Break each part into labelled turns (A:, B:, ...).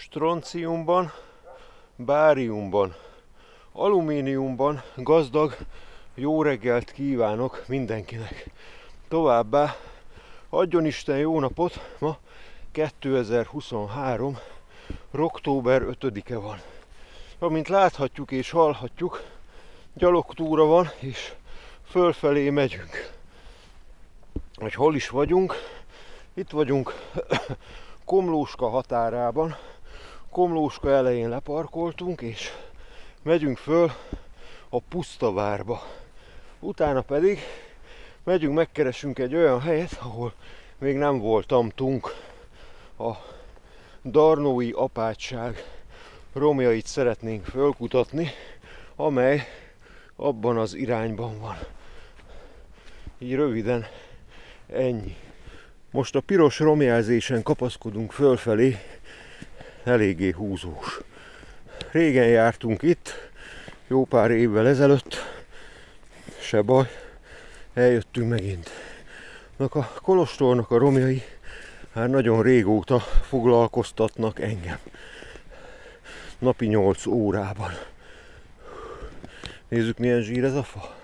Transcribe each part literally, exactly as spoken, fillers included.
A: stronciumban, báriumban, alumíniumban gazdag jó reggelt kívánok mindenkinek. Továbbá adjon Isten jó napot, ma kétezer-huszonhárom. október ötödike van. Amint láthatjuk és hallhatjuk, gyalogtúra van és fölfelé megyünk. Hogy hol is vagyunk? Itt vagyunk Komlóska határában. Komlóska elején leparkoltunk és megyünk föl a Pusztavárba. Utána pedig megyünk, megkeresünk egy olyan helyet, ahol még nem voltamtunk. A darnói apátság romjait szeretnénk fölkutatni, amely abban az irányban van. Így röviden ennyi. Most a piros romjelzésen kapaszkodunk fölfelé, eléggé húzós. Régen jártunk itt, jó pár évvel ezelőtt, se baj, eljöttünk megint. A kolostornak a romjai hát nagyon régóta foglalkoztatnak engem. Napi nyolc órában. Nézzük, milyen zsír ez a fa.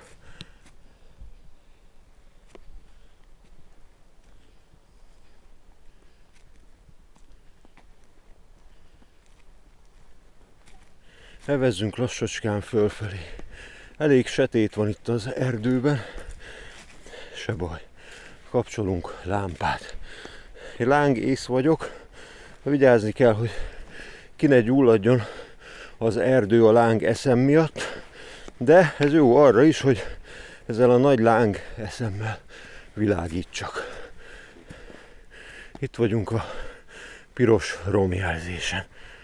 A: Evezzünk lassacskán fölfelé. Elég sötét van itt az erdőben. Se baj. Kapcsolunk lámpát. Én lángész vagyok. Vigyázni kell, hogy ki ne gyulladjon az erdő a láng eszem miatt. De ez jó arra is, hogy ezzel a nagy láng eszemmel világítsak. Itt vagyunk a piros romjelzésen.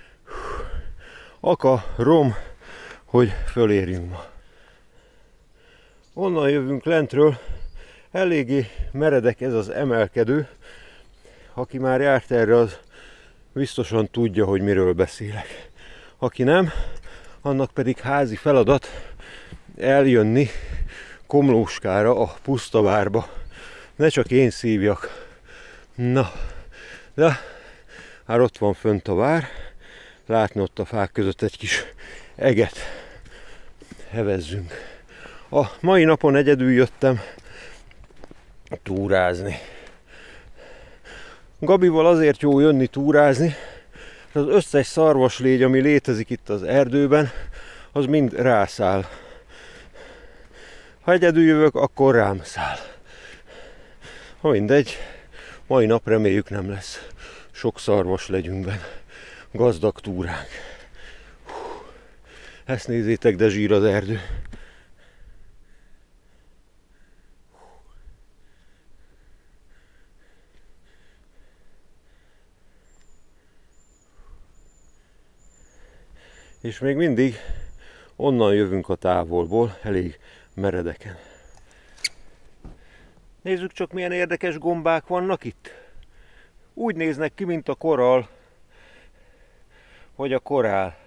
A: Aka, rom, hogy fölérjünk ma. Onnan jövünk lentről, eléggé meredek ez az emelkedő. Aki már járt erre, az biztosan tudja, hogy miről beszélek. Aki nem, annak pedig házi feladat eljönni Komlóskára, a Pusztavárba. Ne csak én szívjak. Na, de már ott van fönt a vár. Látni ott a fák között egy kis eget. Evezzünk. A mai napon egyedül jöttem túrázni. Gabival azért jó jönni túrázni, az összes szarvaslégy, ami létezik itt az erdőben, az mind rászáll. Ha egyedül jövök, akkor rám száll. Ha mindegy, mai nap reméljük nem lesz sok szarvaslegyünkben gazdag túránk. Hú, ezt nézzétek, de zsír az erdő. És még mindig onnan jövünk a távolból, elég meredeken. Nézzük csak, milyen érdekes gombák vannak itt. Úgy néznek ki, mint a korall, vagy a korál.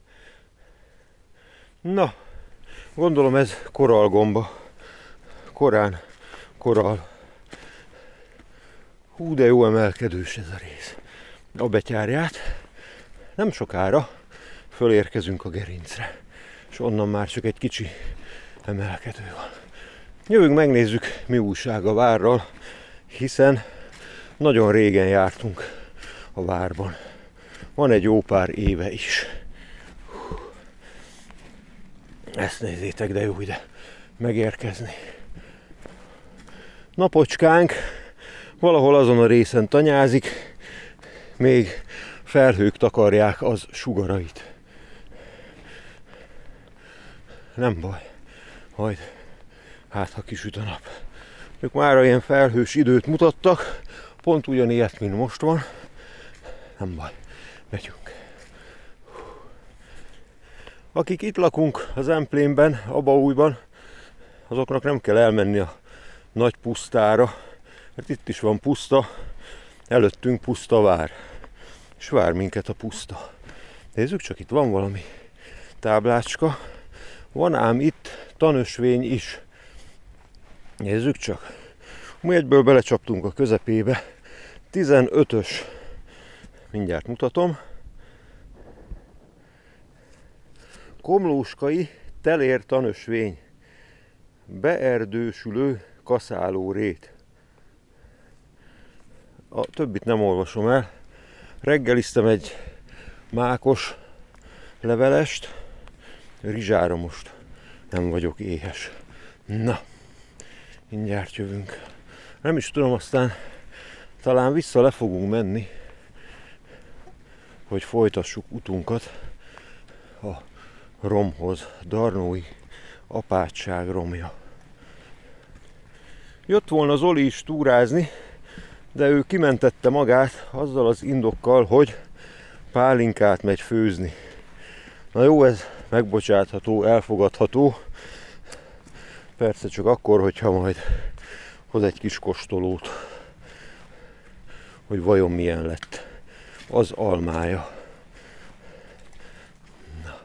A: Na, gondolom ez korallgomba. Korán, korall. Hú, de jó emelkedős ez a rész. A betyárját. Nem sokára fölérkezünk a gerincre, és onnan már csak egy kicsi emelkedő van. Jövünk, megnézzük, mi újság a várral, hiszen nagyon régen jártunk a várban. Van egy jó pár éve is. Ezt nézzétek, de jó ide megérkezni. Napocskánk valahol azon a részen tanyázik, még felhők takarják az sugarait. Nem baj, majd hát ha kisüt a nap. Ők már ilyen felhős időt mutattak, pont ugyanilyet, mint most van. Nem baj, megyünk. Akik itt lakunk az Emplénben, Abaújban, azoknak nem kell elmenni a nagy pusztára, mert itt is van puszta, előttünk Pusztavár, és vár minket a puszta. Nézzük csak, itt van valami táblácska. Van ám itt tanösvény is. Nézzük csak. Mi egyből belecsaptunk a közepébe. tizenötös. Mindjárt mutatom. Komlóskai telér tanösvény. Beerdősülő kaszáló rét. A többit nem olvasom el. Reggeliztem egy mákos levelest. Rizsára most nem vagyok éhes. Na, mindjárt jövünk. Nem is tudom, aztán talán vissza le fogunk menni, hogy folytassuk utunkat a romhoz. Darnói apátság romja. Jött volna Zoli is túrázni, de ő kimentette magát azzal az indokkal, hogy pálinkát megy főzni. Na jó, ez megbocsátható, elfogadható. Persze csak akkor, hogyha majd hoz egy kis kóstolót, hogy vajon milyen lett az almája. Na.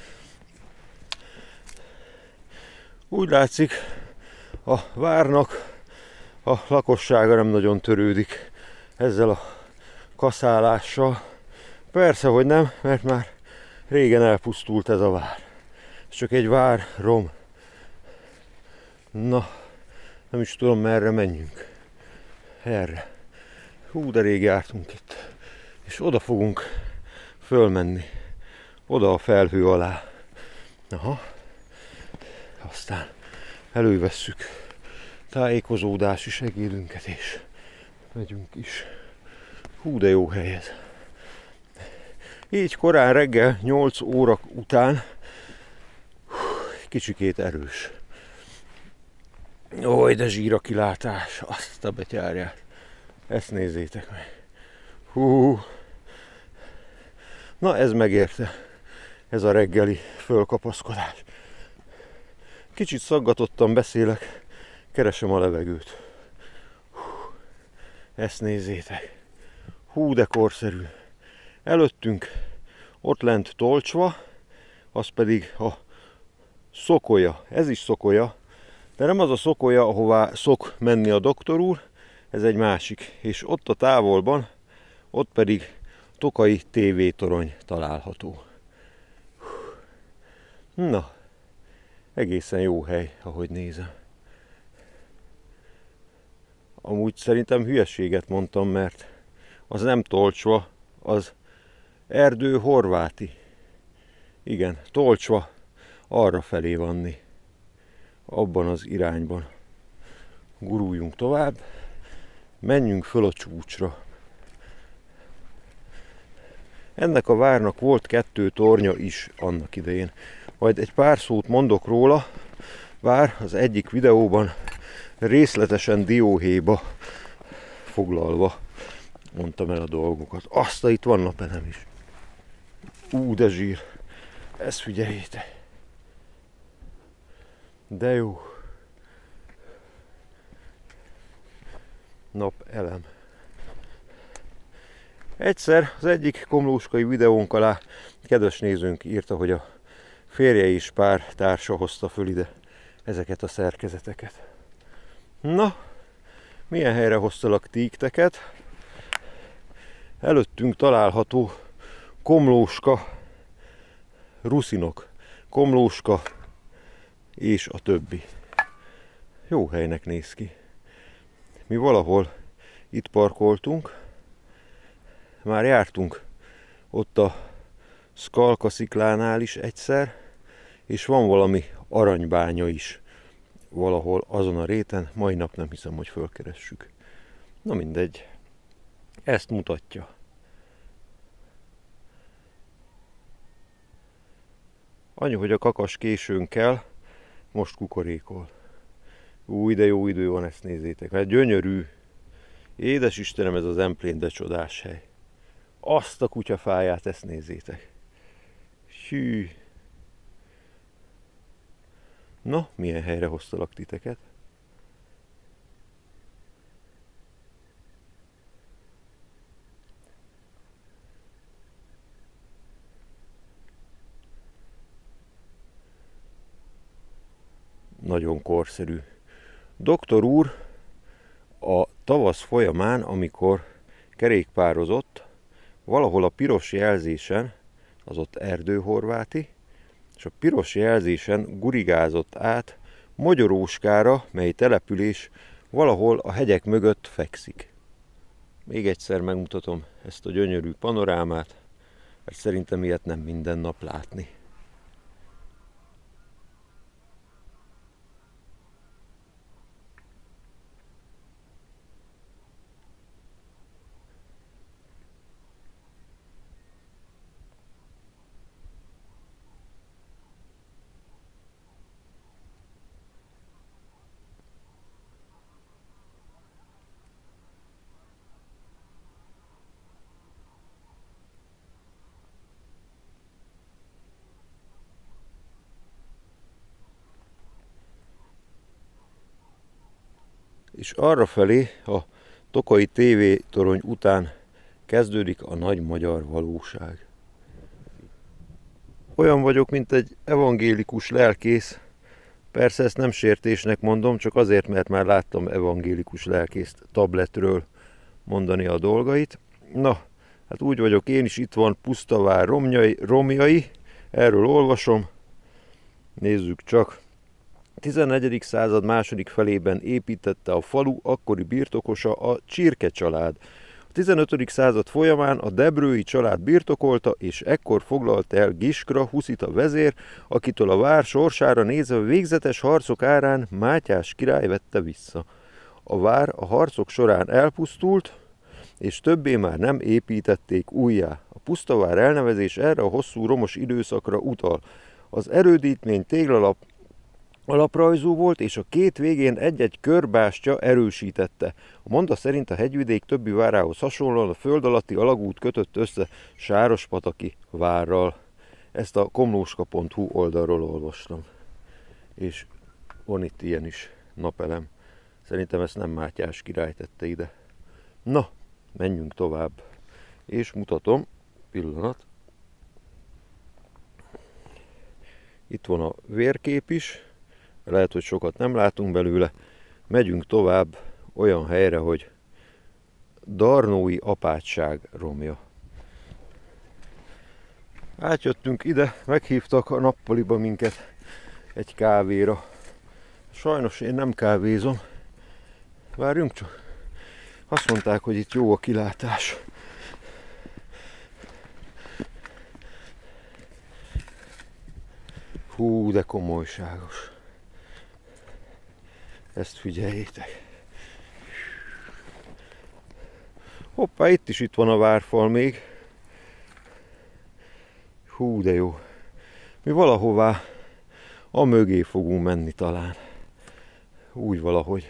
A: Úgy látszik, a várnak a lakossága nem nagyon törődik ezzel a kaszálással. Persze, hogy nem, mert már régen elpusztult ez a vár. Ez csak egy vár, rom. Na, nem is tudom, merre menjünk. Erre. Hú, de rég jártunk itt. És oda fogunk fölmenni. Oda a felhő alá. Aha. Aztán elővesszük tájékozódási segédünket, és megyünk is. Hú, de jó hely ez. Így korán reggel nyolc óra után kicsikét erős. Ój, de zsír a kilátás, azt a betyárját. Ezt nézzétek meg. Hú. Na, ez megérte. Ez a reggeli fölkapaszkodás. Kicsit szaggatottan beszélek, keresem a levegőt. Hú. Ezt nézzétek. Hú, de korszerű. Előttünk ott lent Tolcsva, az pedig a Szokolya. Ez is Szokolya, de nem az a Szokolya, ahová szok menni a doktor úr, ez egy másik. És ott a távolban, ott pedig Tokai tévétorony található. Na, egészen jó hely, ahogy nézem. Amúgy szerintem hülyeséget mondtam, mert az nem Tolcsva, az Erdő Horváti. Igen, Tolcsva arra felé vanni. Abban az irányban. Guruljunk tovább. Menjünk föl a csúcsra. Ennek a várnak volt kettő tornya is annak idején. Majd egy pár szót mondok róla, bár az egyik videóban részletesen dióhéjba foglalva mondtam el a dolgokat. Aztán itt van napelem is. Ú, de zsír. Ezt figyeljétek. De jó. Napelem. Egyszer az egyik komlóskai videónk alá kedves nézőnk írta, hogy a férje is pár társa hozta föl ide ezeket a szerkezeteket. Na, milyen helyre hoztalak tíkteket? Előttünk található Komlóska, Ruszinok, Komlóska és a többi. Jó helynek néz ki. Mi valahol itt parkoltunk, már jártunk ott a Skalka sziklánál is egyszer, és van valami aranybánya is valahol azon a réten, mai nap nem hiszem, hogy fölkeressük. Na mindegy, ezt mutatja. Anyu, hogy a kakas későn kell, most kukorékol. Új, de jó idő van, ezt nézzétek. Hát gyönyörű. Édes Istenem, ez az Emplén, de csodás hely. Azt a kutyafáját, ezt nézzétek. Hű. Na, milyen helyre hoztalak titeket? Nagyon korszerű. Doktor úr a tavasz folyamán, amikor kerékpározott, valahol a piros jelzésen, az ott Erdő Horváti, és a piros jelzésen gurigázott át Magyaróskára, mely település valahol a hegyek mögött fekszik. Még egyszer megmutatom ezt a gyönyörű panorámát, mert szerintem ilyet nem minden nap látni. És arrafelé a Tokai tévétorony után kezdődik a nagy magyar valóság. Olyan vagyok, mint egy evangélikus lelkész. Persze ezt nem sértésnek mondom, csak azért, mert már láttam evangélikus lelkészt tabletről mondani a dolgait. Na, hát úgy vagyok én is, itt van Pusztavár romjai, romjai, erről olvasom. Nézzük csak. tizennegyedik század második felében építette a falu akkori birtokosa a Csirke család. A tizenötödik század folyamán a Debrői család birtokolta, és ekkor foglalt el Giskra Huszita vezér, akitől a vár sorsára nézve végzetes harcok árán Mátyás király vette vissza. A vár a harcok során elpusztult, és többé már nem építették újjá. A Pusztavár elnevezés erre a hosszú romos időszakra utal. Az erődítmény téglalap alaprajzú volt, és a két végén egy-egy körbástya erősítette. A monda szerint a hegyvidék többi várához hasonlóan a föld alatti alagút kötött össze Sárospataki várral. Ezt a komlóska pont hu oldalról olvastam. És van itt ilyen is, napelem. Szerintem ezt nem Mátyás király tette ide. Na, menjünk tovább. És mutatom, pillanat. Itt van a vérkép is. Lehet, hogy sokat nem látunk belőle. Megyünk tovább olyan helyre, hogy Darnói apátság romja. Átjöttünk ide, meghívtak a nappaliba minket egy kávéra. Sajnos én nem kávézom. Várjunk csak. Azt mondták, hogy itt jó a kilátás. Hú, de komolyságos. Ezt figyeljétek. Hoppá, itt is itt van a várfal még. Hú, de jó. Mi valahová a mögé fogunk menni talán. Úgy valahogy.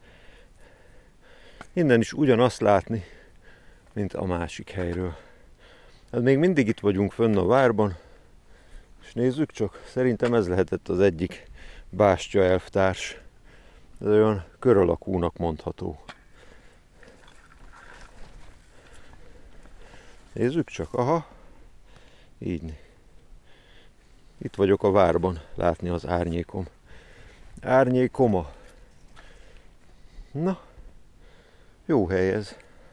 A: Innen is ugyanazt látni, mint a másik helyről. Hát még mindig itt vagyunk fönn a várban. És nézzük csak, szerintem ez lehetett az egyik bástya elvtárs. Ez olyan kör alakúnak mondható. Nézzük csak, aha. Így. Itt vagyok a várban, látni az árnyékom. Árnyékoma. Na, jó hely ez.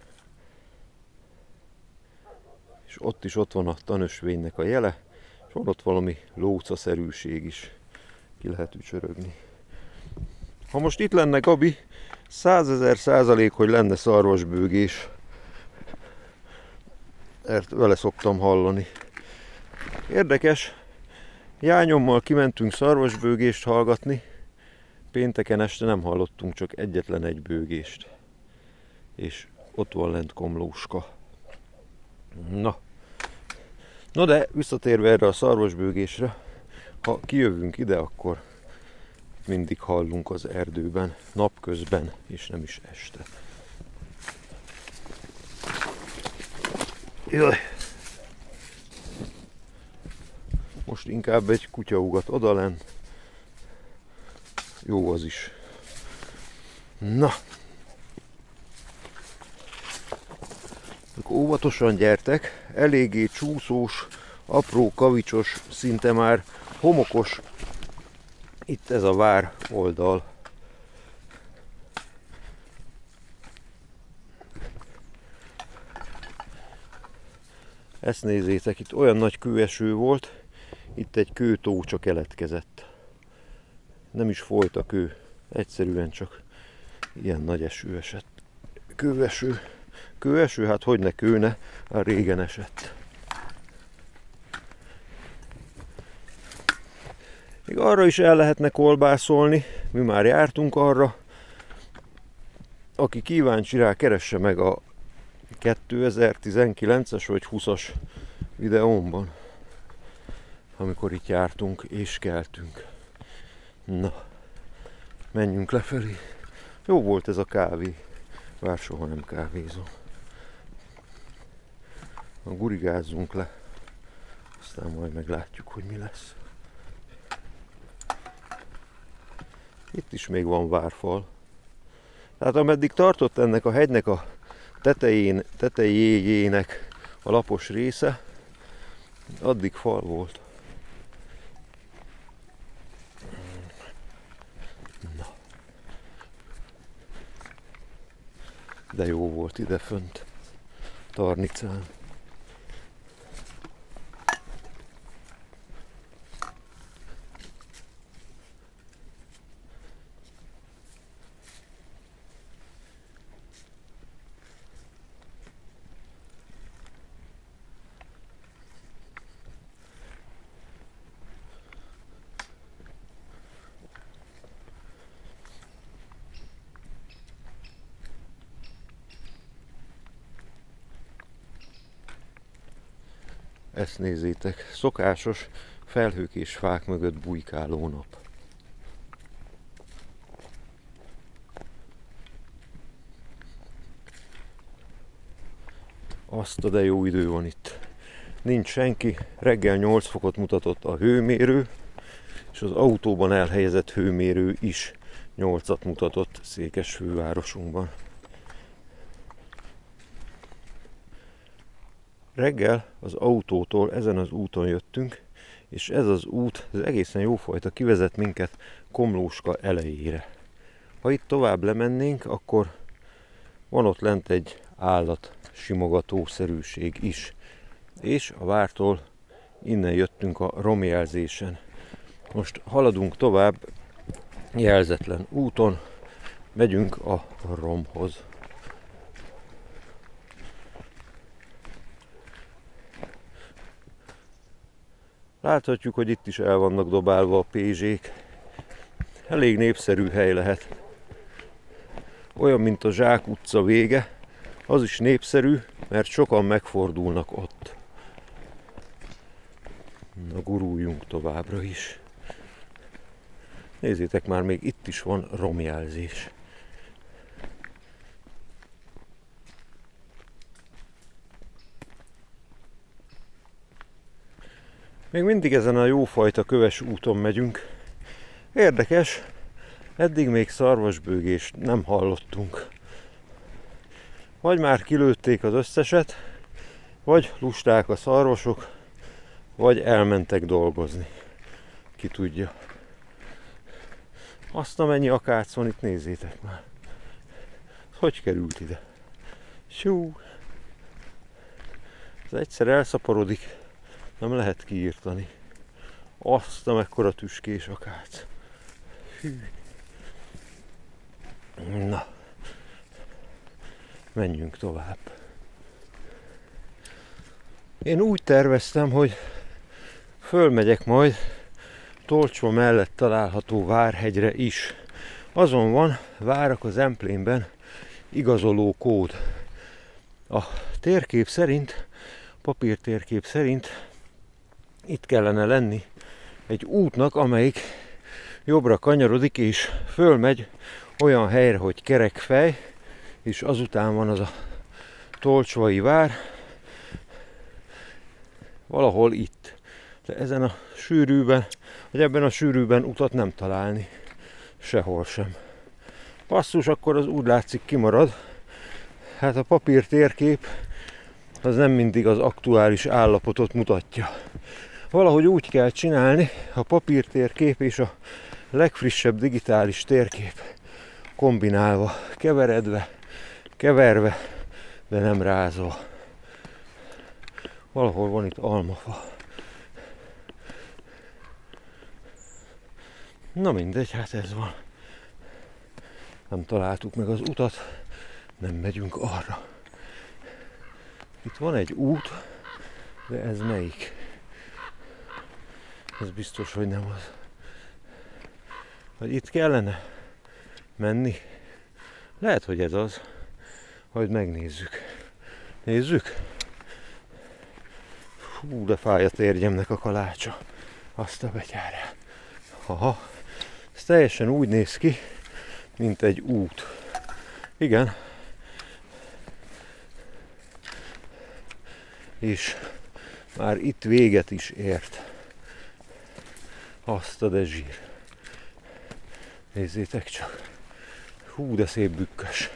A: És ott is ott van a tanösvénynek a jele, és van ott valami lócaszerűség is. Ki lehet ücsörögni. Ha most itt lenne Gabi, százezer százalék, hogy lenne szarvasbőgés. Ezt vele szoktam hallani. Érdekes, jányommal kimentünk szarvasbőgést hallgatni, pénteken este nem hallottunk csak egyetlen egy bőgést. És ott van lent Komlóska. Na. Na de, visszatérve erre a szarvasbőgésre, ha kijövünk ide, akkor mindig hallunk az erdőben, napközben, és nem is este. Jaj. Most inkább egy kutya ugat odalen. Jó az is. Na. Óvatosan gyertek, eléggé csúszós, apró, kavicsos, szinte már homokos itt ez a vár oldal. Ezt nézzétek, itt olyan nagy kőeső volt, Itt egy kőtó csak keletkezett. Nem is folyt a kő, egyszerűen csak ilyen nagy eső esett. Kőeső. Kőeső? Hát hogy ne kőne, a régen esett. Még arra is el lehetne kolbászolni, mi már jártunk arra. Aki kíváncsi rá, keresse meg a kétezer-tizenkilences vagy húszas videómban, amikor itt jártunk és keltünk. Na, menjünk lefelé. Jó volt ez a kávé, bár soha nem kávézom. Na, gurigázzunk le, aztán majd meglátjuk, hogy mi lesz. Itt is még van várfal. Tehát ameddig tartott ennek a hegynek a tetején, tetejéjének a lapos része, addig fal volt. Na. De jó volt ide fönt, Tarnicán. Ezt nézzétek, szokásos felhők és fák mögött bujkáló nap. Azt a de jó idő van itt. Nincs senki, reggel nyolc fokot mutatott a hőmérő, és az autóban elhelyezett hőmérő is nyolcat mutatott Székesfővárosunkban. Reggel az autótól ezen az úton jöttünk, és ez az út, ez egészen jófajta, kivezet minket Komlóska elejére. Ha itt tovább lemennénk, akkor van ott lent egy állat simogatószerűség is. És a vártól innen jöttünk a romjelzésen. Most haladunk tovább jelzetlen úton, megyünk a romhoz. Láthatjuk, hogy itt is el vannak dobálva a pézsék. Elég népszerű hely lehet. Olyan, mint a Zsák utca vége. Az is népszerű, mert sokan megfordulnak ott. Na, guruljunk továbbra is. Nézzétek már, még itt is van romjelzés. Még mindig ezen a jófajta köves úton megyünk. Érdekes, eddig még szarvasbőgést nem hallottunk. Vagy már kilőtték az összeset, vagy lusták a szarvasok, vagy elmentek dolgozni. Ki tudja. Azt amennyi akác van itt, nézzétek már. Hogy került ide? Sjú! Ez egyszer elszaporodik, nem lehet kiírtani. Azt a mekkora tüskés akác. Hű. Na. Menjünk tovább. Én úgy terveztem, hogy fölmegyek majd Tolcsva mellett található Várhegyre is. Azon van Várak az Emplénben igazoló kód. A térkép szerint, papírtérkép szerint itt kellene lenni egy útnak, amelyik jobbra kanyarodik és fölmegy olyan helyre, hogy Kerekfej, és azután van az a Tolcsvai Vár, valahol itt. De ezen a sűrűben, vagy ebben a sűrűben utat nem találni. Sehol sem. Basszus, akkor az úgy látszik kimarad. Hát a papír térkép az nem mindig az aktuális állapotot mutatja. Valahogy úgy kell csinálni, a papír térkép és a legfrissebb digitális térkép kombinálva, keveredve, keverve, de nem rázva. Valahol van itt almafa. Na mindegy, hát ez van. Nem találtuk meg az utat, nem megyünk arra. Itt van egy út, de ez melyik? Ez biztos, hogy nem az. Vagy itt kellene menni? Lehet, hogy ez az. Majd megnézzük. Nézzük? Hú, de fáj a térgyemnek a kalácsa. Azt a betyárját. Aha. Ez teljesen úgy néz ki, mint egy út. Igen. És már itt véget is ért. Azt a de zsír. Nézzétek csak. Hú, de szép bükkös.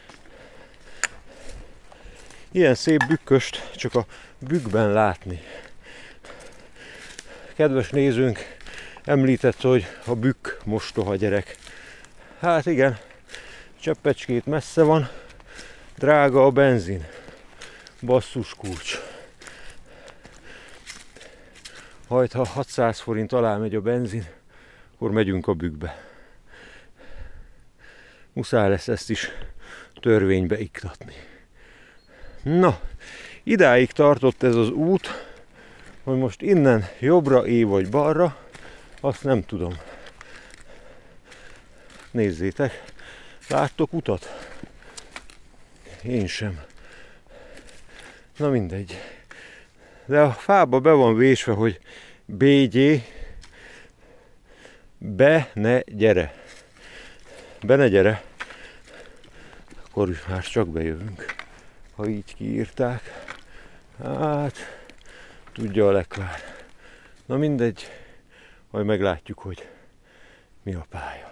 A: Ilyen szép bükköst csak a bükkben látni. Kedves nézőnk említett, hogy a bükk mostoha gyerek. Hát igen, cseppecskét messze van, drága a benzin. Basszus kulcs. Majd ha hatszáz forint alá megy a benzin, akkor megyünk a bükkbe. Muszáj lesz ezt is törvénybe iktatni. Na, idáig tartott ez az út, hogy most innen jobbra é vagy balra, azt nem tudom. Nézzétek, láttok utat? Én sem. Na mindegy. De a fába be van vésve, hogy bé gé, be ne gyere. Be ne gyere. Akkor már csak bejövünk. Ha így kiírták. Hát, tudja a lekvár. Na mindegy, majd meglátjuk, hogy mi a pálya.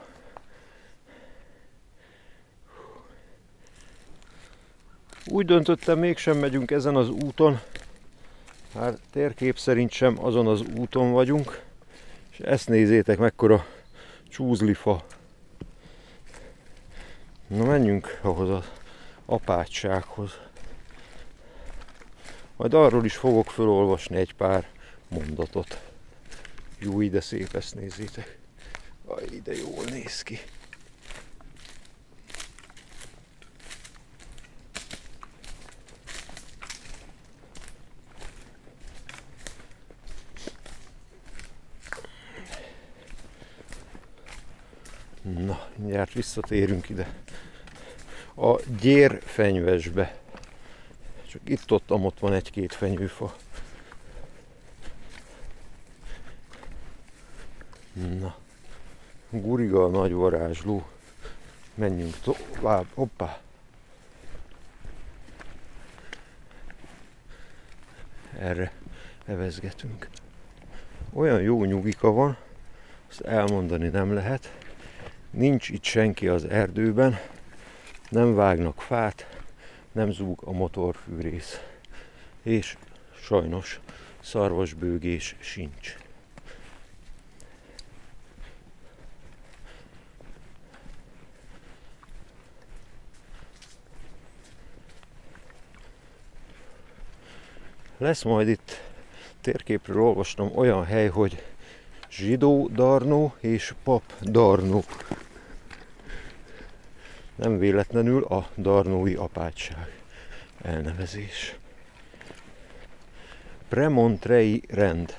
A: Úgy döntöttem, mégsem megyünk ezen az úton. Hát térkép szerint sem azon az úton vagyunk. És ezt nézzétek, mekkora csúzlifa. Na menjünk ahhoz az apátsághoz. Majd arról is fogok felolvasni egy pár mondatot. Jó, de szép, ezt nézzétek. Aj, de jól néz ki. Na, mindjárt visszatérünk ide. A Gyérfenyvesbe. Csak itt-ott amott van egy-két fenyőfa. Na, Guriga a nagy varázsló. Menjünk tovább. Hoppá! Erre evezgetünk. Olyan jó nyugika van, azt elmondani nem lehet. Nincs itt senki az erdőben, nem vágnak fát, nem zúg a motorfűrész. És sajnos szarvasbőgés sincs. Lesz majd itt, térképről olvastam, olyan hely, hogy zsidó Darnó és pap Darnó. Nem véletlenül a darnói apátság elnevezés. Premontrei rend.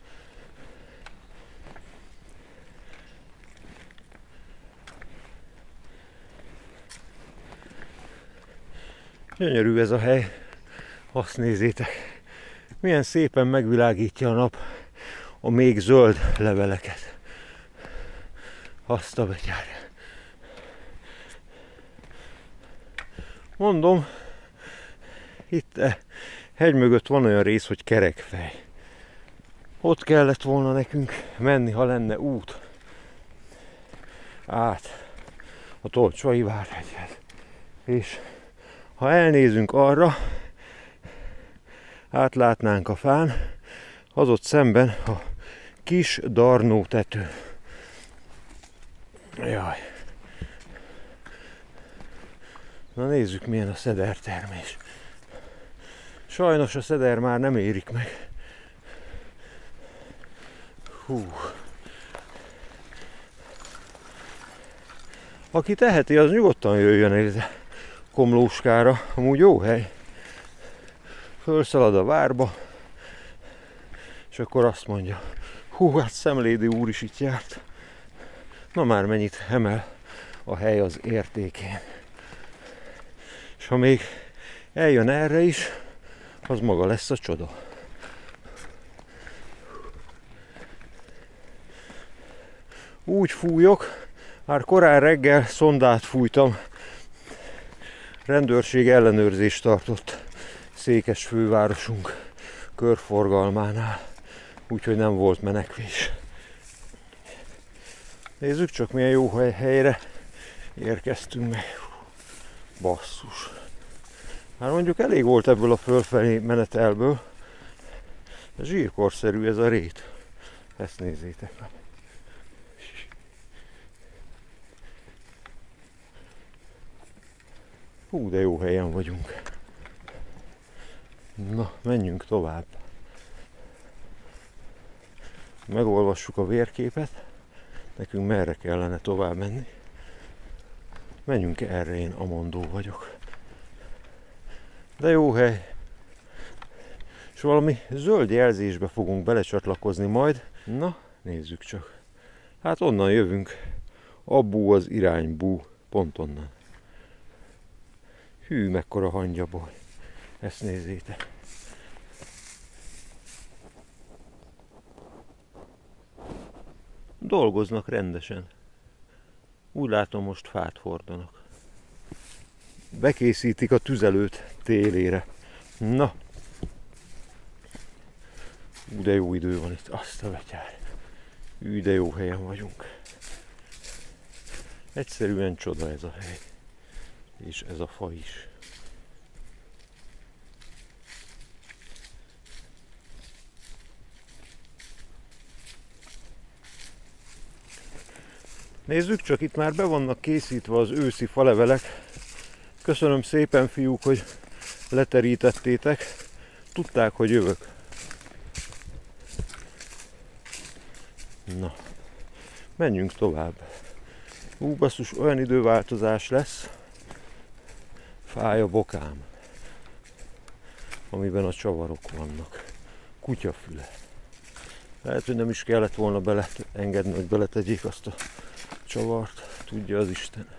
A: Gyönyörű ez a hely, azt nézzétek. Milyen szépen megvilágítja a nap a még zöld leveleket. Azt a betyárját. Mondom, itt a hegy mögött van olyan rész, hogy Kerekfej. Ott kellett volna nekünk menni, ha lenne út. Át a Tolcsai Várhegyhez. És ha elnézünk arra, átlátnánk a fán, az ott szemben a kis Darnó tető. Jaj. Na nézzük, milyen a szedertermés. Sajnos a szeder már nem érik meg. Hú. Aki teheti, az nyugodtan jöjjön el ide Komlóskára, amúgy jó hely. Fölszalad a várba, és akkor azt mondja, hú, hát Szemlédi úr is itt járt. Na már mennyit emel a hely az értékén. És ha még eljön erre is, az maga lesz a csoda. Úgy fújok, már korán reggel szondát fújtam, rendőrség ellenőrzést tartott Székes fővárosunk körforgalmánál, úgyhogy nem volt menekvés. Nézzük csak, milyen jó helyre érkeztünk meg. Basszus. Már mondjuk elég volt ebből a fölfelé menetelből. Zsírkorszerű ez a rét. Ezt nézzétek meg. Hú, de jó helyen vagyunk. Na, menjünk tovább. Megolvassuk a vérképet. Nekünk merre kellene tovább menni. Menjünk erre, én Amondó vagyok. De jó hely. És valami zöld jelzésbe fogunk belecsatlakozni majd. Na, nézzük csak. Hát onnan jövünk. Abbú az irány, bú. Pont onnan. Hű, mekkora hangyaboly. Ezt nézzétek. Dolgoznak rendesen. Úgy látom, most fát hordanak. Bekészítik a tüzelőt télére. Na. Ú, de jó idő van itt. Azt a betyár. Ú, de jó helyen vagyunk. Egyszerűen csoda ez a hely. És ez a fa is. Nézzük csak, itt már be vannak készítve az őszi falevelek. Köszönöm szépen, fiúk, hogy leterítettétek. Tudták, hogy jövök. Na, menjünk tovább. Ú, basszus, olyan időváltozás lesz. Fáj a bokám, amiben a csavarok vannak. Kutyafüle. Lehet, hogy nem is kellett volna bele engedni, hogy beletegyék azt a csavart. Tudja az Isten.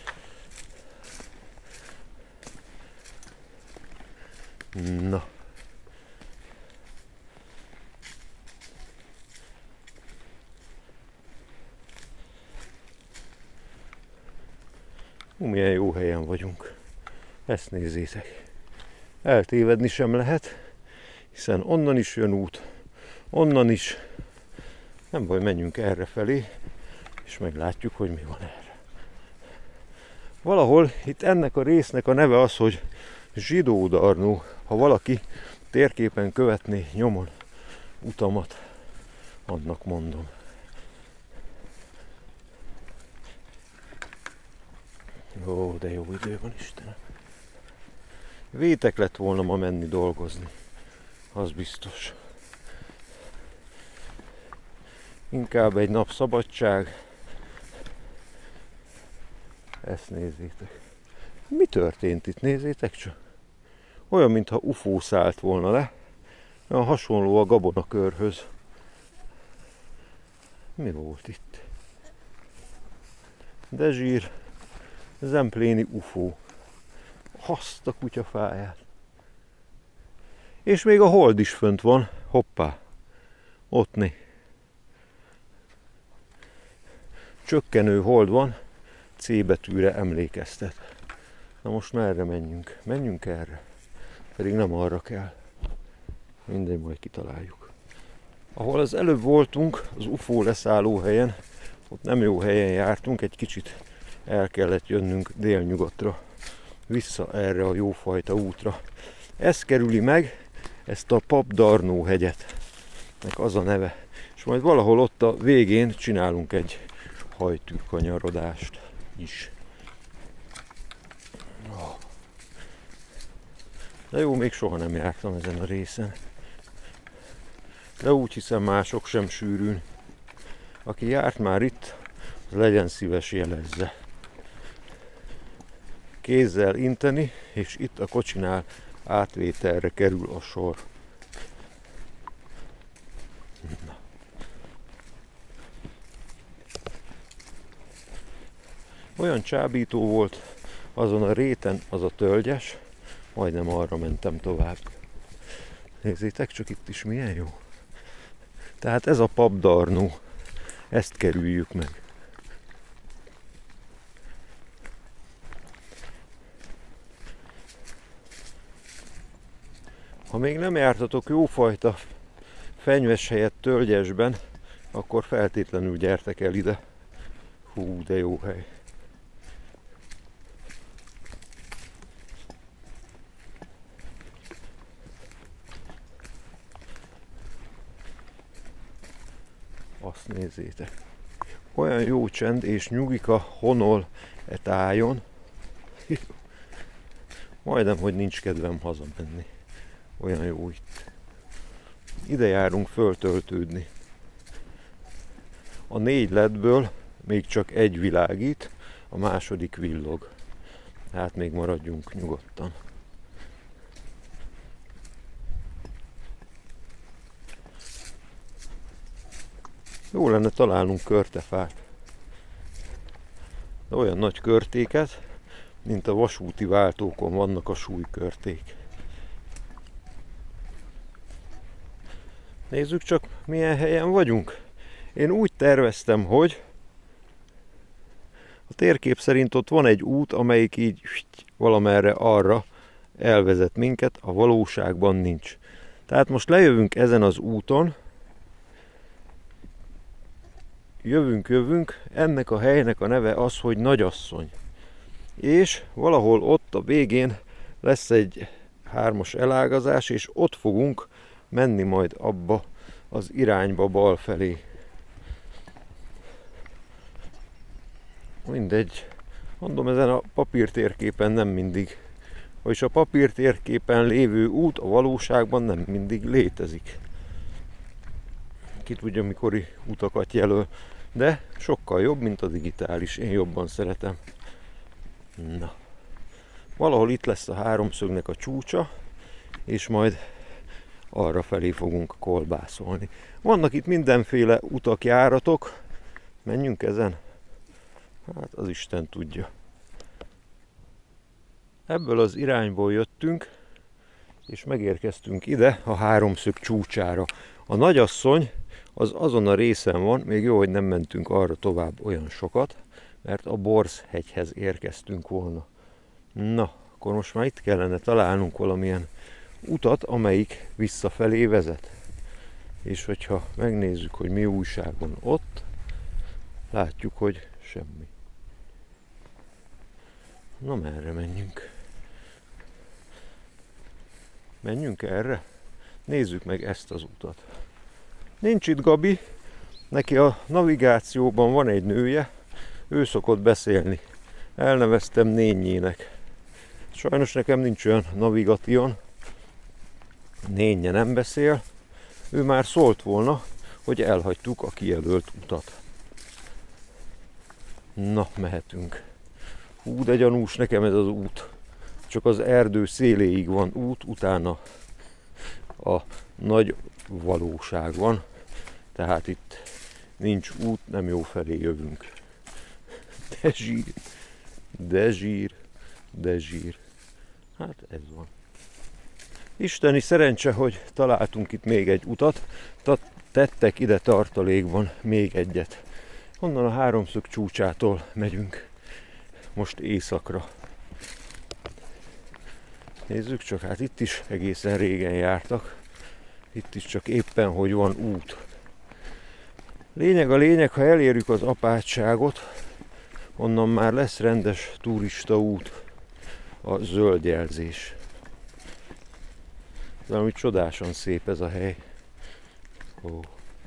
A: Na. Hú, milyen jó helyen vagyunk. Ezt nézzétek. Eltévedni sem lehet, hiszen onnan is jön út, onnan is. Nem baj, menjünk erre felé, és meglátjuk, hogy mi van erre. Valahol itt ennek a résznek a neve az, hogy Zsidódarnó. Ha valaki térképen követné nyomon utamat, annak mondom. Ó, de jó idő van, Istenem. Vétek lett volna ma menni dolgozni. Az biztos. Inkább egy nap szabadság. Ezt nézzétek. Mi történt itt? Nézzétek csak. Olyan, mintha ufó szállt volna le. Olyan hasonló a gabonakörhöz. Mi volt itt? De zsír. Zempléni ufó. Azt a kutyafáját. És még a hold is fönt van. Hoppá. Ottni. Csökkenő hold van. C betűre emlékeztet. Na most merre menjünk? Menjünk erre. Pedig nem arra kell. Mindegy, majd kitaláljuk. Ahol az előbb voltunk, az ufó leszálló helyen, ott nem jó helyen jártunk, egy kicsit el kellett jönnünk délnyugatra, vissza erre a jófajta útra. Ez kerüli meg ezt a Papdarnó hegyet, nek az a neve. És majd valahol ott a végén csinálunk egy hajtűkanyarodást is. De jó, még soha nem jártam ezen a részen. De úgy hiszem, mások sem sűrűn. Aki járt már itt, az legyen szíves, jelezze. kézzel inteni, és itt a kocsinál átvételre kerül a sor. Na. Olyan csábító volt azon a réten az a tölgyes, majdnem arra mentem tovább. Nézzétek csak itt is milyen jó. Tehát ez a papdarnó, ezt kerüljük meg. Ha még nem jártatok jófajta fenyves helyett tölgyesben, akkor feltétlenül gyertek el ide. Hú, de jó hely. Azt nézzétek. Olyan jó csend és nyugika honol e tájon. Majdnem, hogy nincs kedvem hazamenni. Olyan jó itt. Ide járunk föltöltődni. A négy ledből még csak egy világít, a második villog. Hát még maradjunk nyugodtan. Jó lenne találnunk körtefát. De olyan nagy körtéket, mint a vasúti váltókon vannak a súlykörték. Nézzük csak, milyen helyen vagyunk. Én úgy terveztem, hogy a térkép szerint ott van egy út, amelyik így valamerre arra elvezet minket, a valóságban nincs. Tehát most lejövünk ezen az úton, jövünk, jövünk, ennek a helynek a neve az, hogy Nagyasszony. És valahol ott a végén lesz egy hármas elágazás, és ott fogunk menni majd abba az irányba bal felé. Mindegy. Mondom, ezen a papírtérképen nem mindig. Vagyis a papírtérképen lévő út a valóságban nem mindig létezik. Ki tudja, mikori utakat jelöl. De sokkal jobb, mint a digitális. Én jobban szeretem. Na. Valahol itt lesz a háromszögnek a csúcsa, és majd arra felé fogunk kolbászolni. Vannak itt mindenféle utak, járatok. Menjünk ezen? Hát az Isten tudja. Ebből az irányból jöttünk, és megérkeztünk ide a háromszög csúcsára. A Nagyasszony az azon a részen van, még jó, hogy nem mentünk arra tovább olyan sokat, mert a Borz-hegyhez érkeztünk volna. Na, akkor most már itt kellene találnunk valamilyen utat, amelyik visszafelé vezet. És hogyha megnézzük, hogy mi újság van ott, látjuk, hogy semmi. Na, merre menjünk? Menjünk erre? Nézzük meg ezt az utat. Nincs itt Gabi, neki a navigációban van egy nője, ő szokott beszélni. Elneveztem Nényének. Sajnos nekem nincs olyan navigation, Nénye nem beszél, ő már szólt volna, hogy elhagytuk a kijelölt utat. Na, mehetünk. Hú, de gyanús nekem ez az út. Csak az erdő széléig van út, utána a nagy valóság van. Tehát itt nincs út, nem jó felé jövünk. De zsír, de zsír, de zsír. Hát ez van. Isteni szerencse, hogy találtunk itt még egy utat. Tettek ide tartalékban még egyet. Onnan a háromszög csúcsától megyünk most északra. Nézzük csak, hát itt is egészen régen jártak. Itt is csak éppen, hogy van út. Lényeg a lényeg, ha elérjük az apátságot, onnan már lesz rendes turista út, a zöld jelzés. Valami csodásan szép ez a hely. Ó.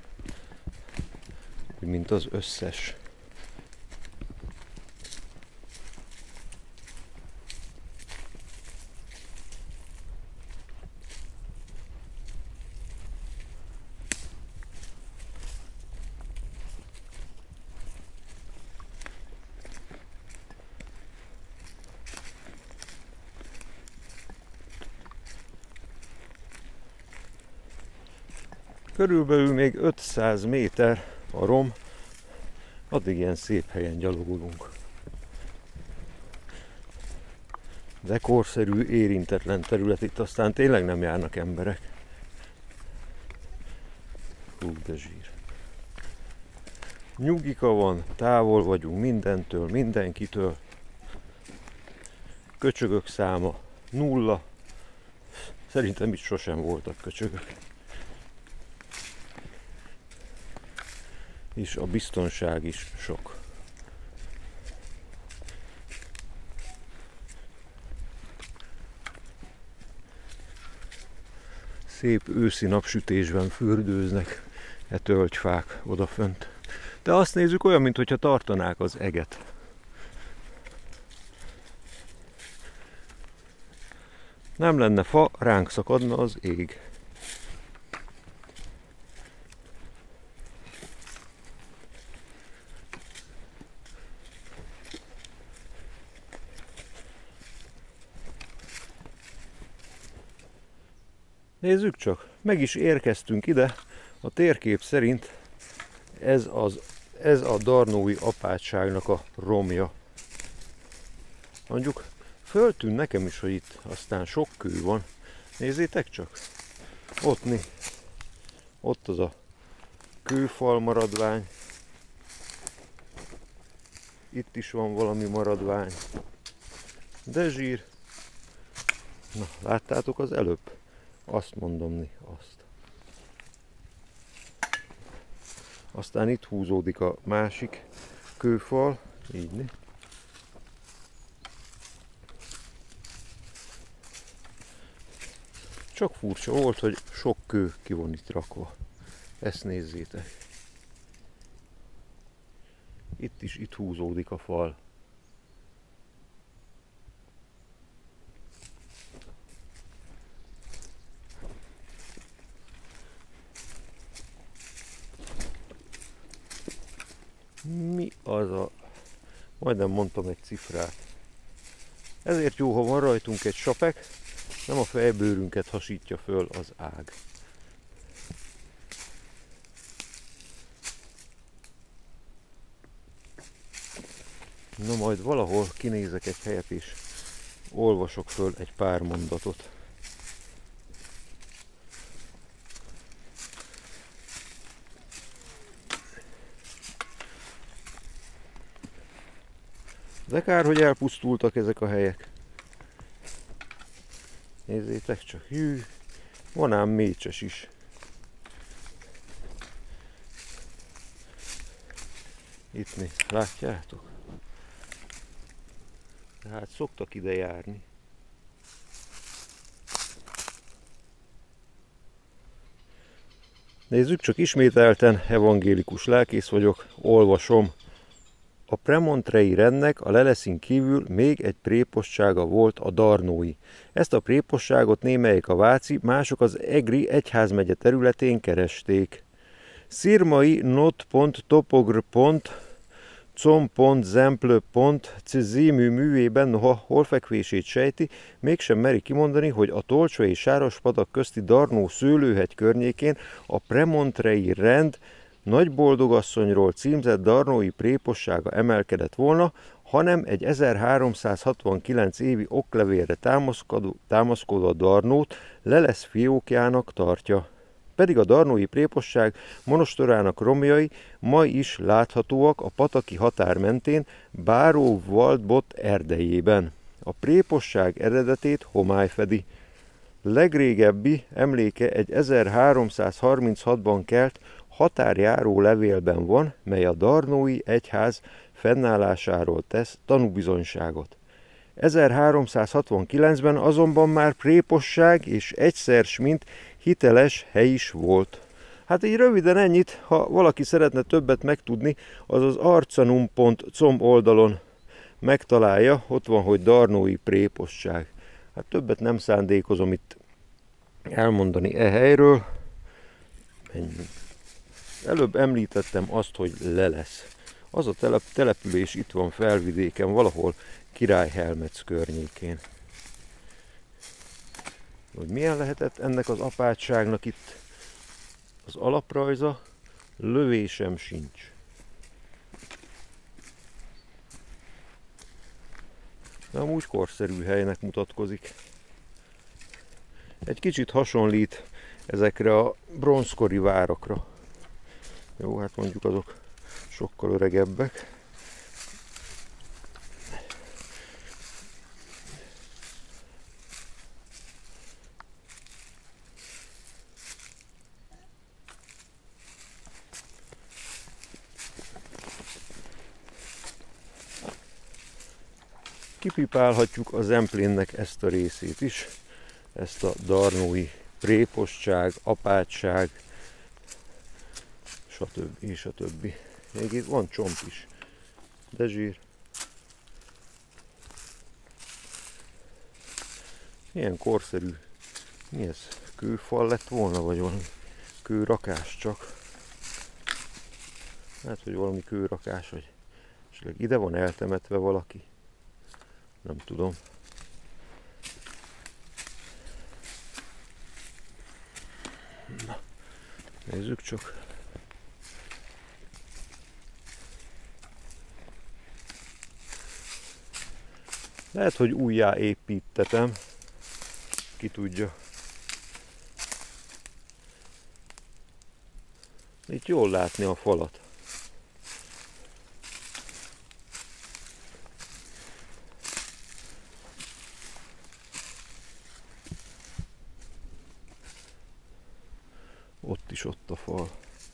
A: Úgy, mint az összes. Körülbelül még ötszáz méter a rom, addig ilyen szép helyen gyalogolunk. De korszerű, érintetlen terület, itt aztán tényleg nem járnak emberek. Hú, de zsír. Nyugika van, távol vagyunk mindentől, mindenkitől. Köcsögök száma nulla. Szerintem itt sosem voltak köcsögök. És a biztonság is sok. Szép őszi napsütésben fürdőznek e tölgyfák odafönt. De azt nézzük, olyan, mintha tartanák az eget. Nem lenne fa, ránk szakadna az ég. Nézzük csak, meg is érkeztünk ide, a térkép szerint ez, az, ez a darnói apátságnak a romja. Mondjuk föltűn nekem is, hogy itt aztán sok kő van. Nézzétek csak, ott, mi? Ott az a kőfal maradvány. Itt is van valami maradvány. De zsír. Na, láttátok az előbb? Azt mondom, ni, azt. Aztán itt húzódik a másik kőfal, így né. Csak furcsa volt, hogy sok kő ki van itt rakva. Ezt nézzétek. Itt is itt húzódik a fal. Mi az a... Majdnem mondtam egy cifrát. Ezért jó, ha van rajtunk egy sapek, nem a fejbőrünket hasítja föl az ág. Na majd valahol kinézek egy helyet és olvasok föl egy pár mondatot. De kár, hogy elpusztultak ezek a helyek. Nézzétek csak, hű, van ám mécses is. Itt mi, látjátok? Tehát szoktak ide járni. Nézzük csak, ismételten evangélikus lelkész vagyok, olvasom. A premontrei rendnek a Leleszin kívül még egy prépostsága volt, a darnói. Ezt a préposságot némelyik a váci, mások az egri egyházmegye területén keresték. Szirmai not.topogr.com.zemplő.c című művében, noha holfekvését sejti, mégsem meri kimondani, hogy a Tolcsva és Sárospatak közti Darnó szőlőhegy környékén a premontrei rend Nagyboldogasszonyról címzett darnói prépossága emelkedett volna, hanem egy ezerháromszázhatvankilenc évi oklevélre támaszkodó, támaszkodó Darnót Lelesz fiókjának tartja. Pedig a darnói préposság monostorának romjai ma is láthatóak a pataki határ mentén Báró-Waldbott erdejében. A préposság eredetét homály fedi. Legrégebbi emléke egy ezerháromszázharminchatban kelt határjáró levélben van, mely a darnói egyház fennállásáról tesz tanúbizonyságot. ezerháromszázhatvankilencben azonban már préposság és egyszer s mint hiteles hely is volt. Hát így röviden ennyit, ha valaki szeretne többet megtudni, az az arcanum pont com oldalon megtalálja, ott van, hogy darnói préposság. Hát többet nem szándékozom itt elmondani e helyről. Menjünk. Előbb említettem azt, hogy Lelesz. Az a telep, település itt van felvidéken, valahol Királyhelmec környékén. Hogy milyen lehetett ennek az apátságnak itt az alaprajza, lövésem sincs. De amúgy korszerű helynek mutatkozik. Egy kicsit hasonlít ezekre a bronzkori várakra. Jó, hát mondjuk azok sokkal öregebbek. Kipipálhatjuk a Zemplénnek ezt a részét is, ezt a darnói préposság, apátság, stb. És a többi. Még itt van csomp is, de zsír. Milyen korszerű. Mi ez? Kőfal lett volna, vagy valami kőrakás csak? Hát, hogy valami kőrakás, vagy esetleg ide van eltemetve valaki. Nem tudom. Na, nézzük csak. Lehet, hogy újjáépítetem. Ki tudja. Itt jól látni a falat. Ott is ott a fal.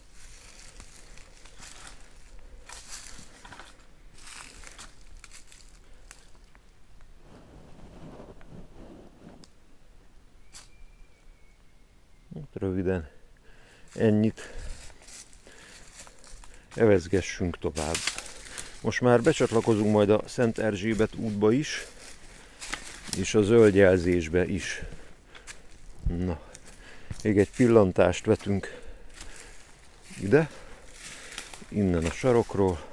A: Röviden ennyit. Evezgessünk tovább. Most már becsatlakozunk majd a Szent Erzsébet útba is, és a zöld jelzésbe is. Na, még egy pillantást vetünk ide, innen a sarokról.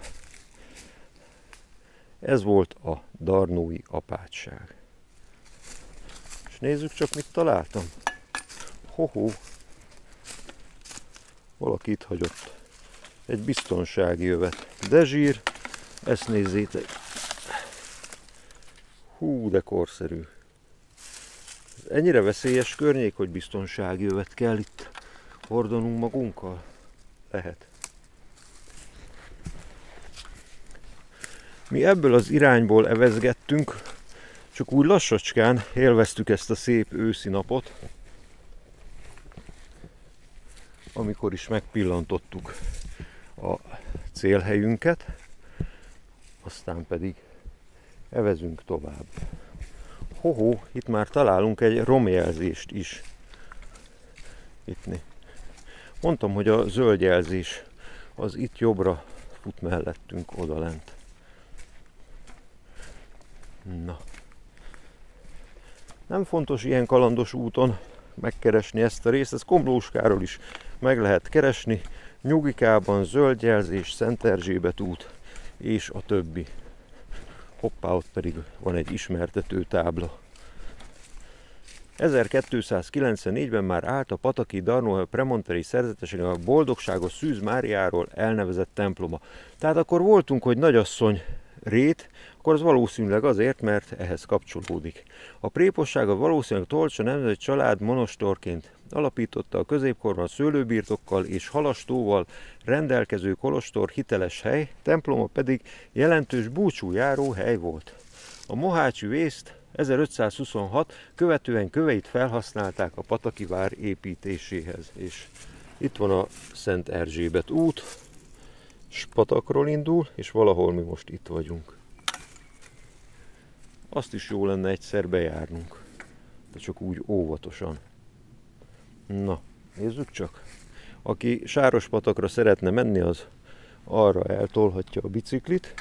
A: Ez volt a darnói apátság. És nézzük csak, mit találtam. Hoho! Valaki itt hagyott egy biztonsági övet. De zsír, ezt nézzétek. Hú, de korszerű. Ez ennyire veszélyes környék, hogy biztonsági övet kell itt hordanunk magunkkal? Lehet. Mi ebből az irányból evezgettünk, csak úgy lassacskán élveztük ezt a szép őszi napot, amikor is megpillantottuk a célhelyünket, aztán pedig evezünk tovább. Hoho, itt már találunk egy romjelzést is. Itt né. Mondtam, hogy a zöld jelzés az itt jobbra fut mellettünk odalent. Na. Nem fontos ilyen kalandos úton megkeresni ezt a részt, ez Komlóskáról is meg lehet keresni. Nyugikában zöld jelzés, Szent Erzsébet út és a többi. Hoppá, ott pedig van egy ismertető tábla. ezerkétszázkilencvennégyben már állt a pataki Darnóhely premonterei szerzetesének a boldogságos Szűz Máriáról elnevezett temploma. Tehát akkor voltunk, hogy nagyasszony rét, akkor az valószínűleg azért, mert ehhez kapcsolódik. A prépossága valószínűleg Tolcsa nemzeti család monostorként alapította a középkorban szőlőbirtokkal és halastóval rendelkező kolostor hiteles hely, temploma pedig jelentős búcsújáró hely volt. A mohácsi vészt ezerötszázhuszonhat követően köveit felhasználták a pataki vár építéséhez. És itt van a Szent Erzsébet út, Spatakról indul, és valahol mi most itt vagyunk. Azt is jó lenne egyszer bejárnunk, de csak úgy óvatosan. Na, nézzük csak. Aki Sárospatakra szeretne menni, az arra eltolhatja a biciklit.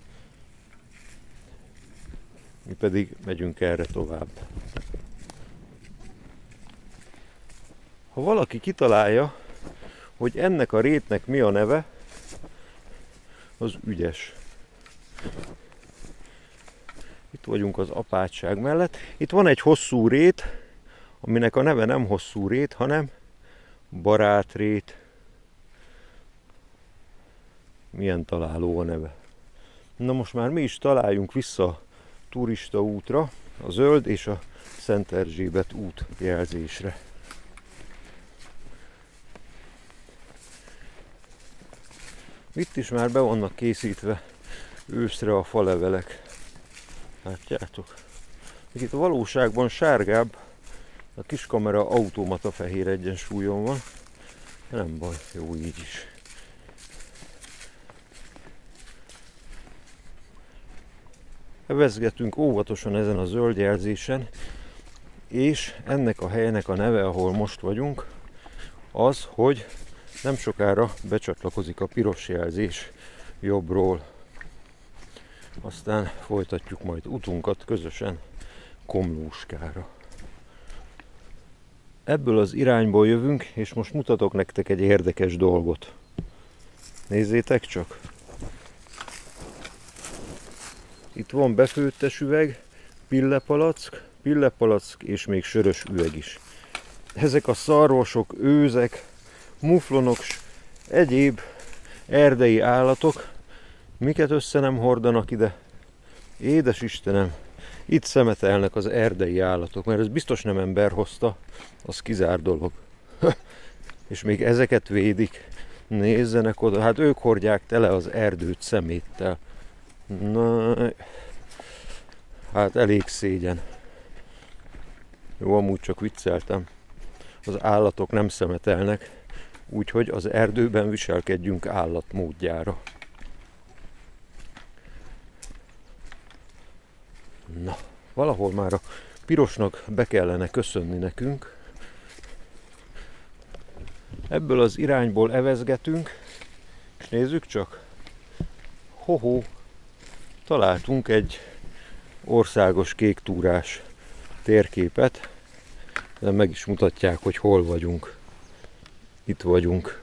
A: Mi pedig megyünk erre tovább. Ha valaki kitalálja, hogy ennek a rétnek mi a neve, az ügyes. Itt vagyunk az apátság mellett. Itt van egy hosszú rét, aminek a neve nem hosszú rét, hanem Barátrét. Milyen találó a neve. Na most már mi is találjunk vissza a turista útra, a zöld és a Szent Erzsébet út jelzésre. Itt is már be vannak készítve őszre a falevelek. Látjátok? Itt a valóságban sárgább, a kis kamera automata fehér egyensúlyon van. Nem baj, jó így is. Evezgetünk óvatosan ezen a zöld jelzésen, és ennek a helynek a neve, ahol most vagyunk, az, hogy nem sokára becsatlakozik a piros jelzés jobbról. Aztán folytatjuk majd utunkat közösen Komlóskára. Ebből az irányból jövünk, és most mutatok nektek egy érdekes dolgot. Nézzétek csak! Itt van befőttes üveg, pillepalack, pillepalack és még sörös üveg is. Ezek a szarvasok, őzek, muflonok, egyéb erdei állatok, miket össze nem hordanak ide. Édes Istenem, itt szemetelnek az erdei állatok, mert ez biztos nem ember hozta, az kizár dolog. És még ezeket védik, nézzenek oda, hát ők hordják tele az erdőt szeméttel. Na, hát elég szégyen. Jó, amúgy csak vicceltem. Az állatok nem szemetelnek, úgyhogy az erdőben viselkedjünk állatmódjára. Na, valahol már a pirosnak be kellene köszönni nekünk. Ebből az irányból evezgetünk, és nézzük csak. Hoho, találtunk egy országos kéktúrás térképet, de meg is mutatják, hogy hol vagyunk. Itt vagyunk.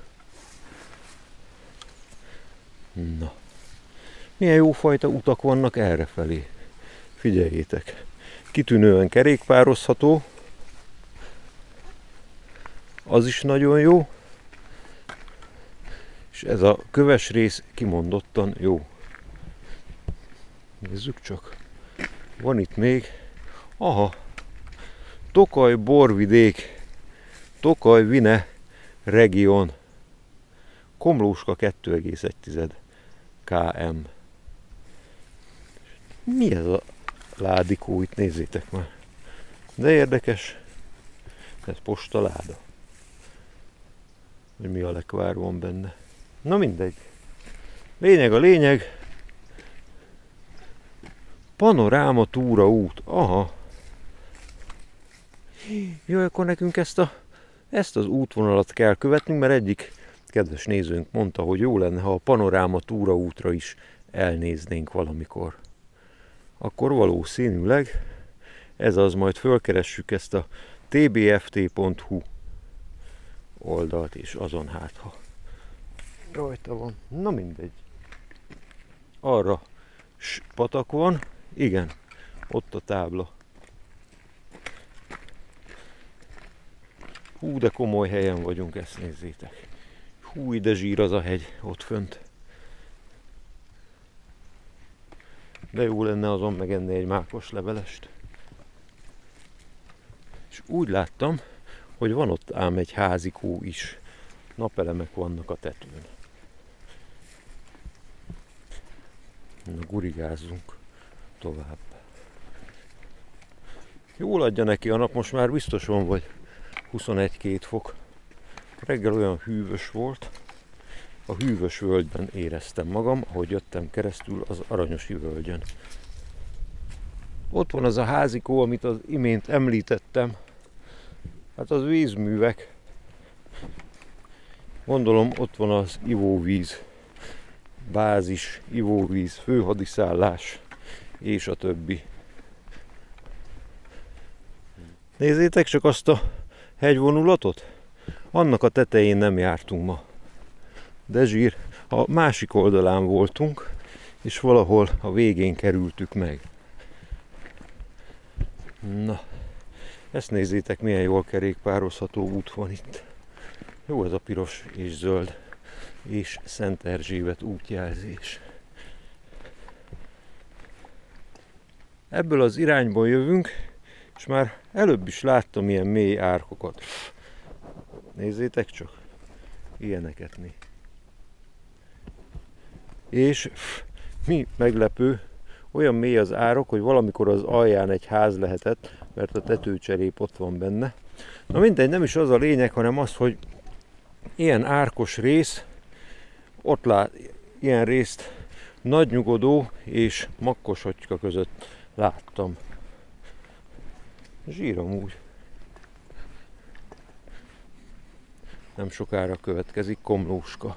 A: Na, milyen jófajta utak vannak errefelé. Figyeljétek, kitűnően kerékpározható, az is nagyon jó, és ez a köves rész kimondottan jó. Nézzük csak, van itt még, aha, Tokaj borvidék, Tokaj Vine region, Komlóska kettő egész egy kilométer. Mi ez a ládikó itt, nézzétek már. De érdekes, ez postaláda. Hogy mi a lekvár van benne. Na mindegy. Lényeg a lényeg. Panoráma túra út. Aha. Jó, akkor nekünk ezt, a, ezt az útvonalat kell követnünk, mert egyik kedves nézőnk mondta, hogy jó lenne, ha a Panoráma túra útra is elnéznénk valamikor. Akkor valószínűleg ez az, majd fölkeressük ezt a t b f t pont h u oldalt, és azon hát, ha rajta van. Na mindegy. Arra patak van, igen, ott a tábla. Hú, de komoly helyen vagyunk, ezt nézzétek. Hú, de zsír az a hegy ott fönt. De jó lenne azon megenni egy mákos levelest. És úgy láttam, hogy van ott ám egy házikó is. Napelemek vannak a tetőn. Na, gurigázzunk tovább. Jól adja neki a nap, most már biztos van, vagy huszonegy-két fok. Reggel olyan hűvös volt. A hűvös völgyben éreztem magam, ahogy jöttem keresztül az Aranyosi völgyön. Ott van az a házikó, amit az imént említettem. Hát az vízművek. Gondolom ott van az ivóvíz, bázis, ivóvíz, főhadiszállás és a többi. Nézzétek csak azt a hegyvonulatot. Annak a tetején nem jártunk ma. De zsír, a másik oldalán voltunk, és valahol a végén kerültük meg. Na, ezt nézzétek, milyen jól kerékpározható út van itt. Jó ez a piros és zöld és Szent Erzsébet útjelzés. Ebből az irányból jövünk, és már előbb is láttam ilyen mély árkokat. Nézzétek csak, ilyeneket né. És mi meglepő, olyan mély az árok, hogy valamikor az alján egy ház lehetett, mert a tetőcserép ott van benne. Na mindegy, nem is az a lényeg, hanem az, hogy ilyen árkos rész, ott lát, ilyen részt Nagynyugodó és Makkoshottyka között láttam. Zsírom úgy. Nem sokára következik Komlóska.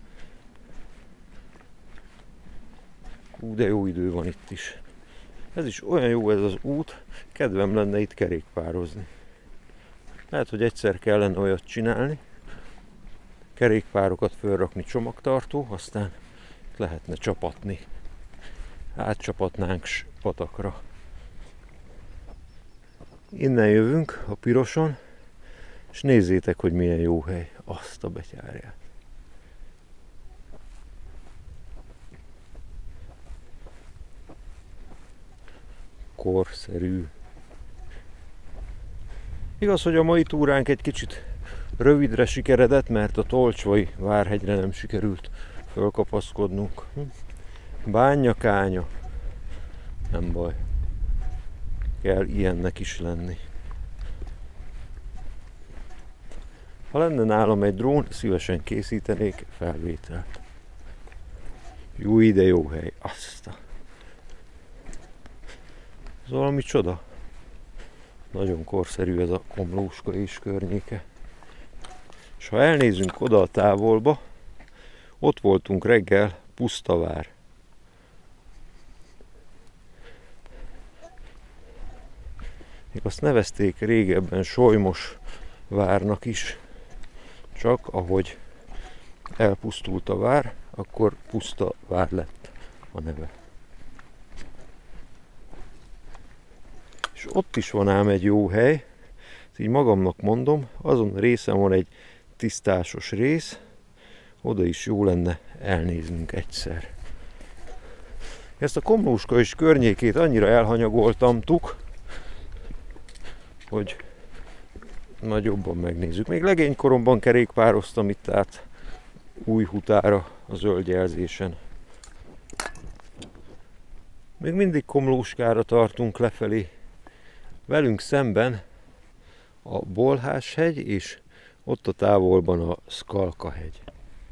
A: Ú, de jó idő van itt is. Ez is olyan jó ez az út, kedvem lenne itt kerékpározni. Lehet, hogy egyszer kellene olyat csinálni, kerékpárokat fölrakni csomagtartó, aztán lehetne csapatni. Átcsapatnánk patakra. Innen jövünk a piroson, és nézzétek, hogy milyen jó hely. Azt a betyárját. Korszerű. Igaz, hogy a mai túránk egy kicsit rövidre sikeredett, mert a Tolcsvai Várhegyre nem sikerült fölkapaszkodnunk. Bánja kánya. Nem baj. Kell ilyennek is lenni. Ha lenne nálam egy drón, szívesen készítenék felvételt. Jó ide, jó hely. Azt a... Ez valami csoda. Nagyon korszerű ez a Komlóska és környéke. És ha elnézünk oda a távolba, ott voltunk reggel Pusztavár. Még azt nevezték régebben Solymos várnak is, csak ahogy elpusztult a vár, akkor Puszta vár lett a neve. És ott is van ám egy jó hely, ezt így magamnak mondom, azon a részen van egy tisztásos rész, oda is jó lenne elnéznünk egyszer. Ezt a Komlóska és környékét annyira elhanyagoltamtuk, hogy nagyobban megnézzük. Még legénykoromban kerékpároztam itt át Újhutára a zöld jelzésen. Még mindig Komlóskára tartunk lefelé. Velünk szemben a Bolhás-hegy, és ott a távolban a Szkalka-hegy.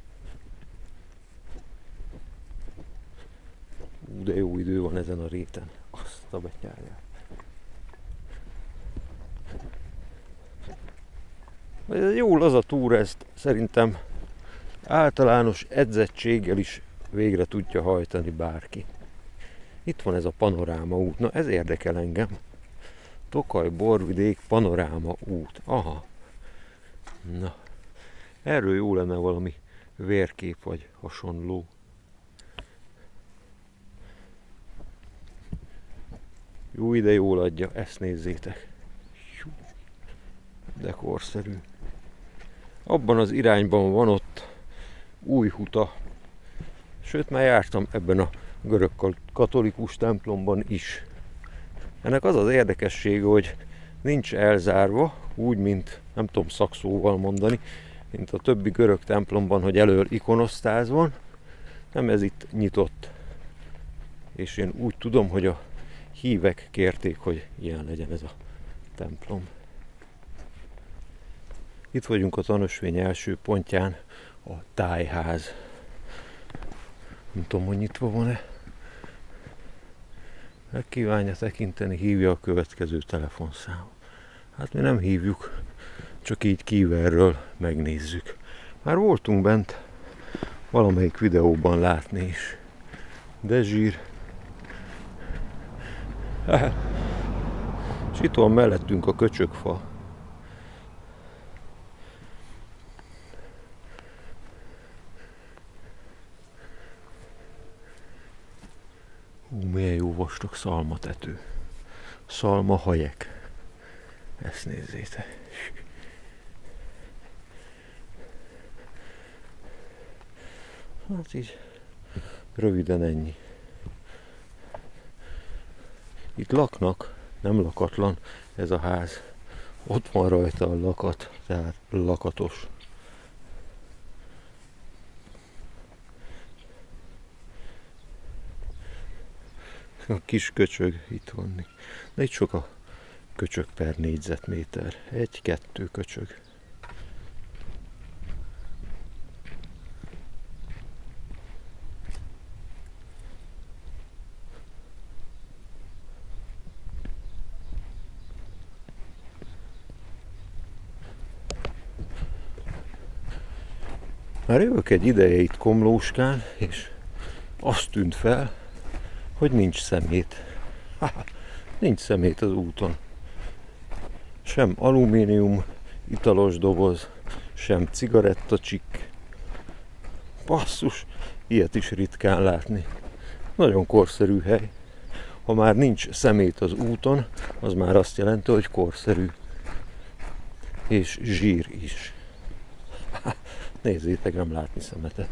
A: Ú, de jó idő van ezen a réten. Azt a betyárját. Ez jó laza túra, ezt szerintem általános edzettséggel is végre tudja hajtani bárki. Itt van ez a panoráma út. Na, ez érdekel engem. Tokaj-Borvidék panoráma út. Aha. Na, erről jó lenne valami vérkép vagy hasonló. Jó ide jól adja, ezt nézzétek. De korszerű. Abban az irányban van ott Újhuta. Sőt, már jártam ebben a görög katolikus templomban is. Ennek az az érdekessége, hogy nincs elzárva, úgy, mint nem tudom szakszóval mondani, mint a többi görög templomban, hogy elől ikonosztáz van, nem, ez itt nyitott. És én úgy tudom, hogy a hívek kérték, hogy ilyen legyen ez a templom. Itt vagyunk a tanösvény első pontján, a tájház. Nem tudom, hogy nyitva van-e. Meg kívánja tekinteni, hívja a következő telefonszámot. Hát mi nem hívjuk, csak így kívülről megnézzük. Már voltunk bent valamelyik videóban látni is. De zsír. És itt van mellettünk a köcsögfa. Hú, milyen jó vastag szalmatető. Szalmahajek. Ezt nézzétek. Hát így röviden ennyi. Itt laknak, nem lakatlan ez a ház. Ott van rajta a lakat, tehát lakatos. A kis köcsög itt van. De itt sok a köcsög per négyzetméter. Egy-kettő köcsög. Már jövök egy ideje itt Komlóskán, és azt tűnt fel, hogy nincs szemét. Ha, nincs szemét az úton. Sem alumínium italos doboz, sem cigarettacsikk. Basszus, ilyet is ritkán látni. Nagyon korszerű hely. Ha már nincs szemét az úton, az már azt jelenti, hogy korszerű. És zsír is. Nézzétek, nem látni szemetet.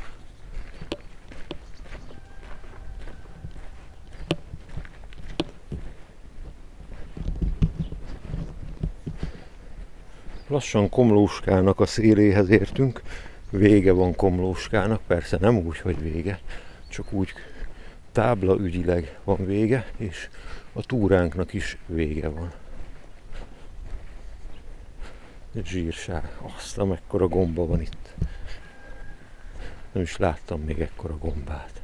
A: Lassan Komlóskának a széléhez értünk. Vége van Komlóskának, persze nem úgy, hogy vége, csak úgy táblaügyileg van vége, és a túránknak is vége van. Zsírság, azt, amekkora gomba van itt. Nem is láttam még ekkora gombát.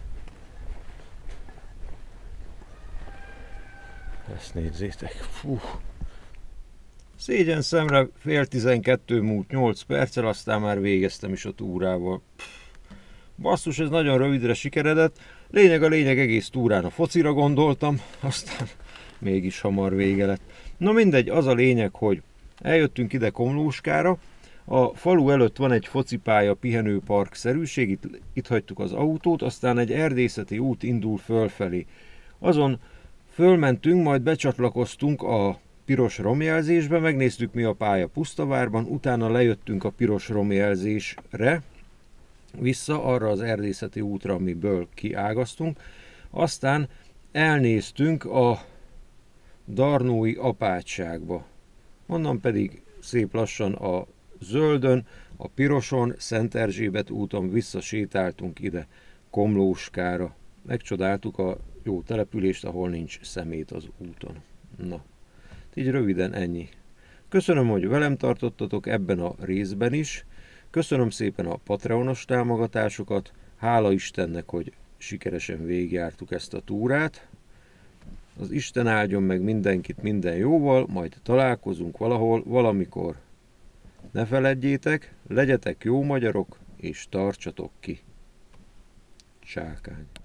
A: Ezt nézzétek, fú. Szégyen szemre fél tizenkettő múlt nyolc perccel, aztán már végeztem is a túrával. Pff, basszus, ez nagyon rövidre sikeredett. Lényeg a lényeg, egész túrán a focira gondoltam, aztán mégis hamar vége lett. Na mindegy, az a lényeg, hogy eljöttünk ide Komlóskára. A falu előtt van egy focipálya, pihenőpark-szerűség, itt, itt hagytuk az autót, aztán egy erdészeti út indul fölfelé. Azon fölmentünk, majd becsatlakoztunk a piros romjelzésbe, megnéztük, mi a pálya Pusztavárban, utána lejöttünk a piros romjelzésre, vissza arra az erdészeti útra, amiből kiágaztunk, aztán elnéztünk a darnói apátságba. Onnan pedig szép lassan a zöldön, a piroson, Szent Erzsébet úton visszasétáltunk ide Komlóskára. Megcsodáltuk a jó települést, ahol nincs szemét az úton. Na, így röviden ennyi. Köszönöm, hogy velem tartottatok ebben a részben is. Köszönöm szépen a Patreonos támogatásokat. Hála Istennek, hogy sikeresen végigjártuk ezt a túrát. Az Isten áldjon meg mindenkit minden jóval, majd találkozunk valahol, valamikor. Ne feledjétek, legyetek jó magyarok, és tartsatok ki. Csákány.